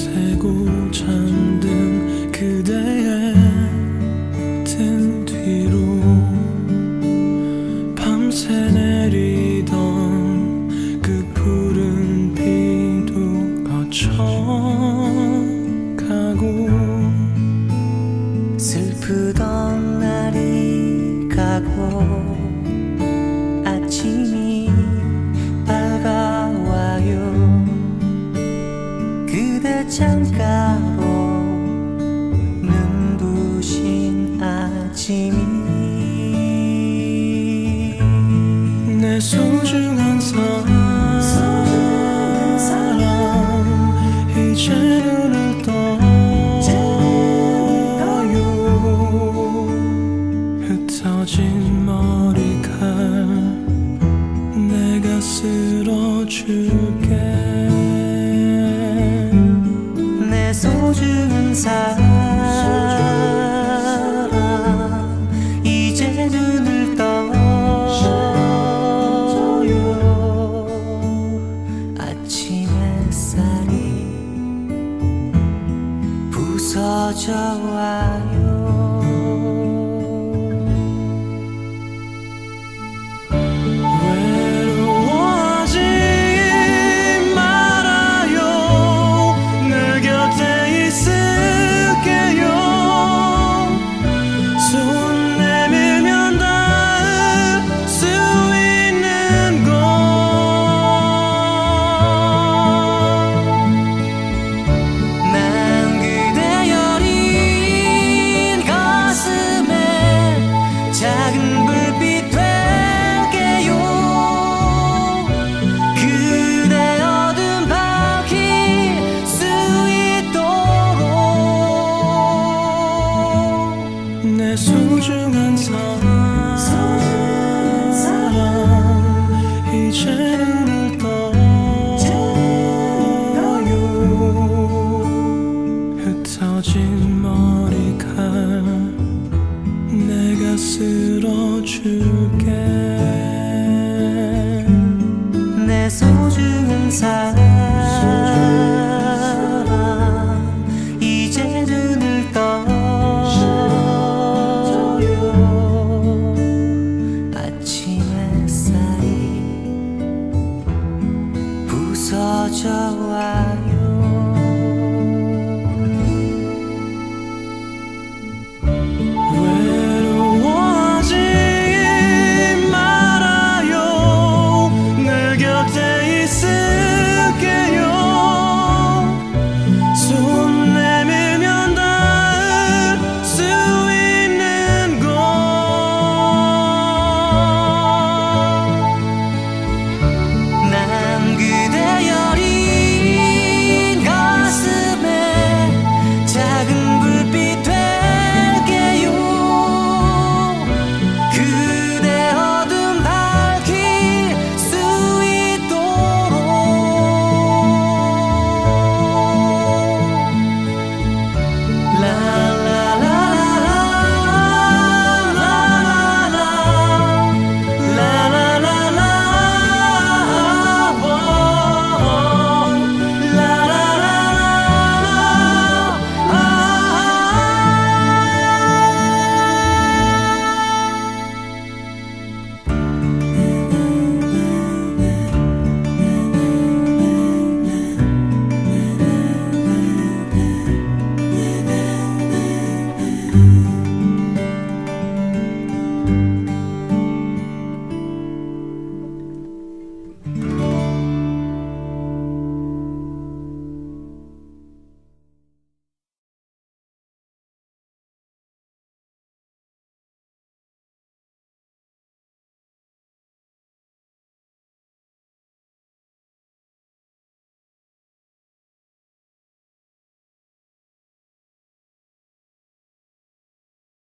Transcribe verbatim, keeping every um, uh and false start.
새고 잠든 그대의 등 뒤로 밤새 내리던 그 푸른 비도 거쳐가고 슬프던 날이 가고 아침이 밝아와요. 그대 창가로 눈부신 아침이 내 소중한 사랑 이제 눈을 떠요. 흩어진 머리칼 내가 쓸어줄게. 내 소중한 사랑 이제 눈을 떠요. 아침 햇살이 부서져 와요. 작은 불빛 될게요. 그대 어둠 밝힐 수 있도록. 내 소중한 사랑 이제 눈을 떠요. 흩어진